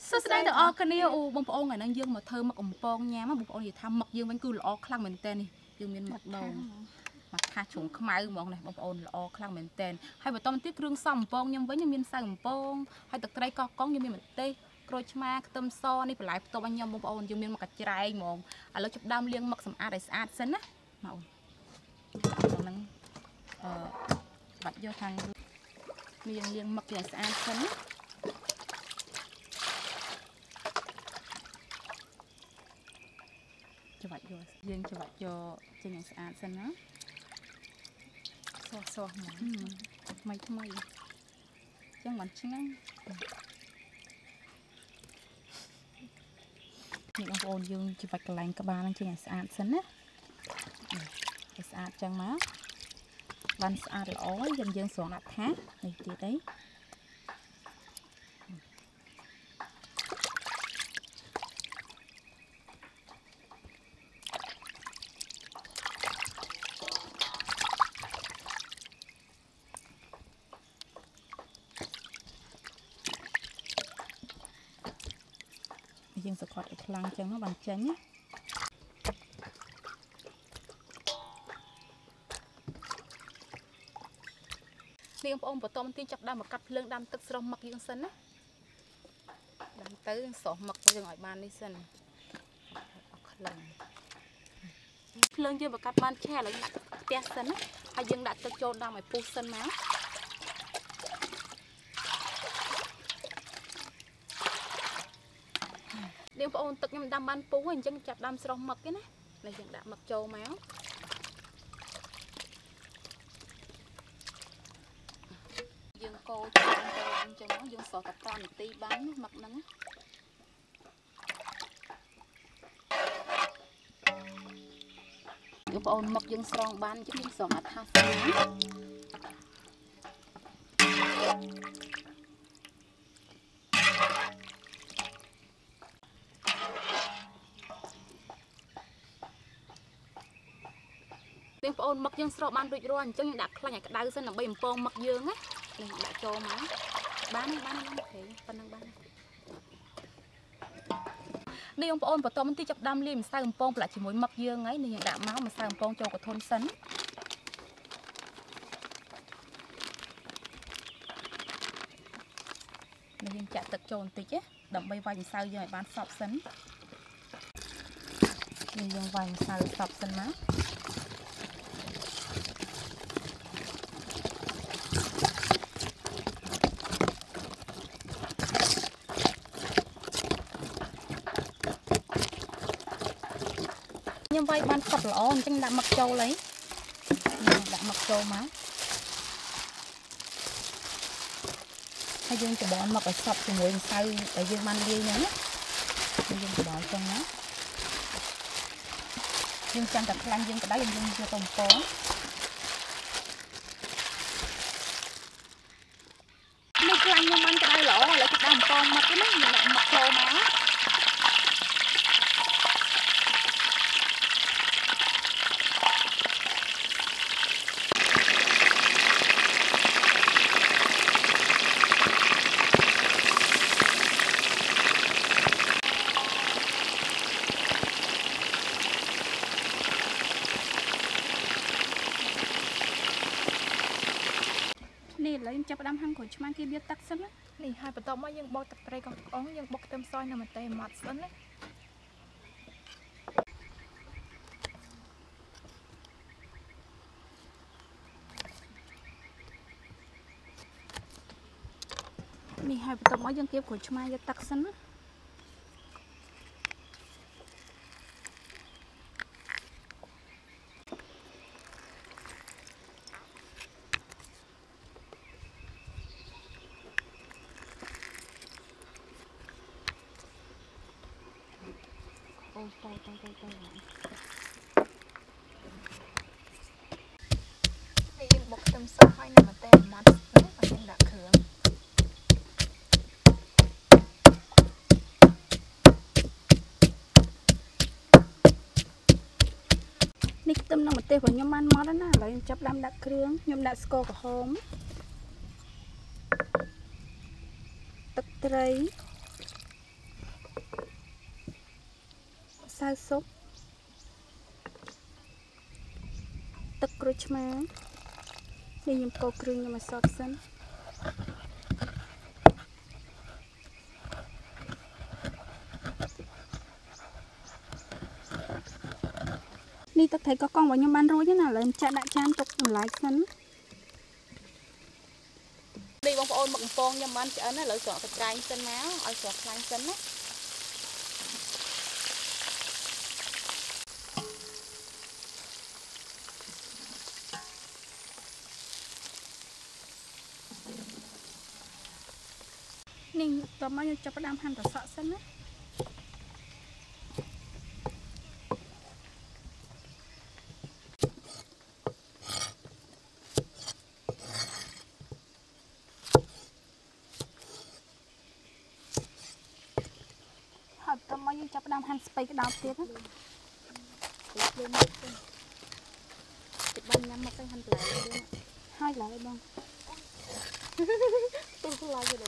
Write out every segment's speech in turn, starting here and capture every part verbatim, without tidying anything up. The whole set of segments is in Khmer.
សួស្តីដល់អរគ្នាអូបងប្អូនថ្ងៃនេះយើងមកធ្វើមកកំពងញ៉ាំបងប្អូននិយាយថាមកយើងវិញគឺល្អខ្លាំងមែនតើនេះយើងមានមកដងមកថាជ្រុងខ្មៅហ្មងនេះបងប្អូនល្អខ្លាំងមែនតើហើយបន្តមកទៀតគ្រឿងផ្សំកំពងខ្ញុំវិញមានសៅកំពងហើយទឹកត្រីកោះកុងយើងមានម្ទេសក្រូចឆ្មាខ្ទឹមសនេះបន្លែផ្ទប់ឲ្យខ្ញុំបងប្អូនយើងមានមកកាច្រែងហ្មងឥឡូវចាប់ដើមលាងមកសម្អាតឲ្យស្អាតសិនណាមកអូនហ្នឹងអឺបាច់យកខាងមានលាងមកឲ្យស្អាតសិនណាច្បាច់យកយើងច្បាច់យកចេញឲ្យស្អាតសិនណាសោះសោះមកថ្មីថ្មីអញ្ចឹងមិនឆ្ងាញ់នេះបងប្អូនយើងច្បាច់កន្លែងក្បាលហ្នឹងចេញឲ្យស្អាតសិនណាឲ្យស្អាតចឹងមកបានស្អាតល្អយើងយើងស្រង់ដាក់ថានេះទៀតអីយើងសកត់ឲ្យខ្លាំងចឹងបានចេញណានេះបងប្អូនបន្តមកទីចាប់ដើមមកកាត់ភ្លើងដាំទឹកស្រស់មឹកយើងសិនណាដាំទៅស្រស់មឹកយើងឲ្យបាននេះសិនអស់ខ្លាំងភ្លើងយើងបកាត់បានឆេះឥឡូវដាក់ផ្ទះសិនណាហើយយើងដាក់ទឹកចូលដាំឲ្យពុះសិនមកនាងបងប្អូនទឹកខ្ញុំដាំបានពុះហើយអញ្ចឹងចាប់ដាំស្រស់មឹកទេណានេះយើងដាក់មឹកចូលមកយើងកូរចូលទៅអញ្ចឹងយើងស្រស់តែប្រាំនាទីបានណាមឹកហ្នឹងនាងបងប្អូនមឹកយើងស្រង់បានអញ្ចឹងយើងស្រង់អាថាសណាបងប្អូនមឹកយើងស្រោបបានរួចរាល់អញ្ចឹងយើងដាក់ខ្លាញ់ឲ្យក្តៅសិនដើម្បីបំពងមឹកយើងណានេះដាក់ចូលមកបានបានអូខេប៉ុណ្្នឹងបាននេះបងប្អូនបន្តមកទីចាប់ដាំលាយម្សៅបំពងប្រឡាក់ជាមួយមឹកយើងហើយនេះយើងដាក់មកម្សៅបំពងចូលកធុនសិននេះយើងចាក់ទឹកចូលបន្តិចណាដើម្បីវាយម្សៅយើងឲ្យបានសព្វសិននេះយើងវាយម្សៅសព្វសិនមកខ្ញុំវាយបានសព្វល្អអញ្ចឹងដាក់មឹកចូលហើយដាក់មឹកចូលមកហើយយើងច្របល់មឹកឲ្យសព្វជាមួយម្សៅដែលយើងបានលាយហ្នឹងណាយើងច្របល់ចឹងណាយើងចាំតែខ្លាំងយើងក្តៅយើងយកទៅបំពងនេះខ្លាំងខ្ញុំបានក្តៅល្អឥឡូវkitaបំពងមឹកណាយើងដាក់មឹកចូលមកនេះឥឡូវយើងចាប់ផ្ដើមហាន់ក្រូចឆ្មាគេវាទឹកសិនណានេះហើយបន្ទាប់មកយើងបោកទឹកត្រីកោះកុងយើងបុកខ្ទឹមសនិងម្ទេសម៉ត់សិនណានេះហើយបន្ទាប់មកយើងគៀបក្រូចឆ្មាយកទឹកសិនណាអូតតតតតនេះយើងបុកខ្ទឹមសហើយនឹងម្ទេសម៉ត់នេះហើយយើងដាក់គ្រឿងនេះខ្ទឹមនិងម្ទេសរបស់ខ្ញុំបានម៉ត់ហើយណាឥឡូវខ្ញុំចាប់ដាំដាក់គ្រឿងខ្ញុំដាក់ស្ករក្រហម ទឹកត្រី sao súpទឹកក្រូចឆ្មានេះខ្ញុំកូរគ្រឿងខ្ញុំឲ្យសព្វសិននេះទឹកត្រីកកករបស់ខ្ញុំបានរួចណាឥឡូវចាក់ដាក់ចានទុកបន្លាយសិននេះបងប្អូនមកកំពងខ្ញុំបានឆ្អិនឥឡូវស្រក់ទឹកក្រែងសិនណាឲ្យស្រក់ខ្លាញ់សិនណានេះតោះមកខ្ញុំចាប់ផ្ដើមហាន់ត្រសក់សិនណាហើយតោះមកយើងចាប់ផ្ដើមហាន់ស្ពៃក្តោបទៀតណាភ្លើងមកទៅបានញ៉ាំមកទៅហាន់បន្លែទៀតហើយឡើយបងទូខ្លាចទេ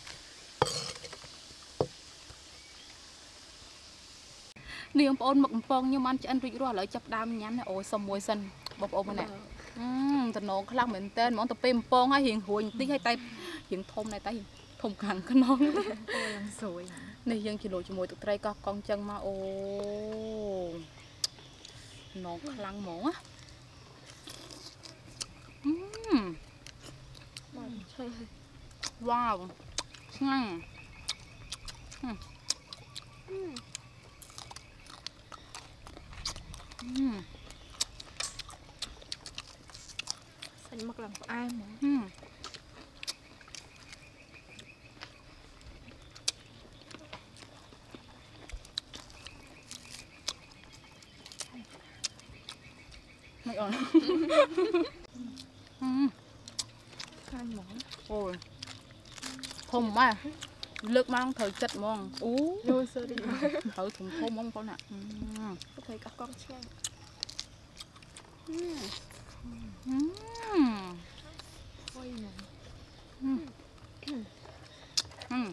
នេះបងប្អូនមកកំពងខ្ញុំបានឆ្អិនរួចរាល់ឥឡូវចាប់ដើមញ៉ាំណាអូសុំមួយសិនបងប្អូនម្នាក់អឺតំណងខ្លាំងមែនតើហ្មងទៅពេលកំពងហើយរៀងរួញបន្តិចហើយតែរៀងធំដែរតែធំខាងក្នុងអូឡើងស្រួយនេះយើងជ្រលក់ជាមួយទឹកត្រីកោះកងចឹងមកអូនងខ្លាំងហ្មងណាអឺបានឆេះវ៉ាវឆ្ងាញ់អឺសាច់មកឡើងផ្អែមហ្មងអឺไม่ออกอืมខាញ់ហ្មងអូយធំម៉ែលើកមកត្រូវចិត្តហ្មងអូយូរ sorry ត្រូវធំធំហ្មងបងណាអឺទៅកោះកងឆ្ងាញ់អឺអឺហុយហ្មងអឺអឺ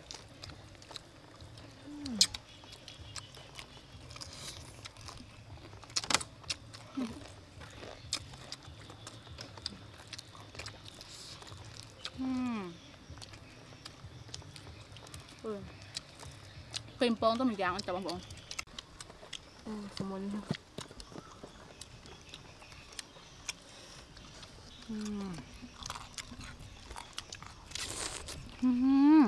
ពេលពងទៅម្យ៉ាងចាំបងប្អូនអឺសមុនអឺអឺ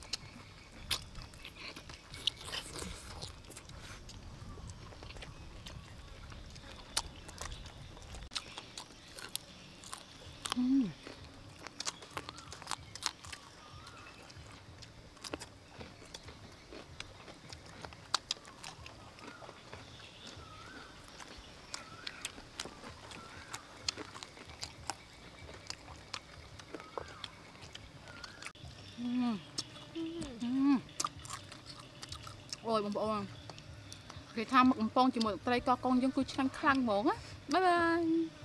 អូយបងប្អូនគេថាមកកំពងជាមួយត្រីកោះកងយើងគឺឆ្ងាញ់ខ្លាំងហ្មងណាបាយបាយ